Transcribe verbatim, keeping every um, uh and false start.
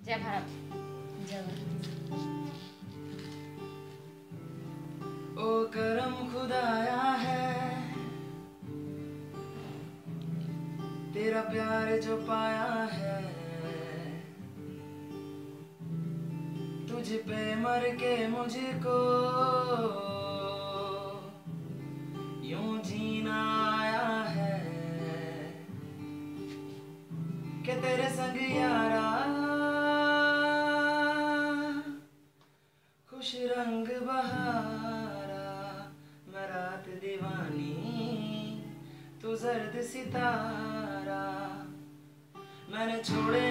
जय भारत। जय भारत। ओ करम खुदाया है तेरा प्यार जो पाया है, तुझ पे मर के मुझको यूं जीना आया है कि तेरे संग यारा खुश रंग बहारा, मैं रात दीवानी तू जर्द सितारा। मैंने छोड़े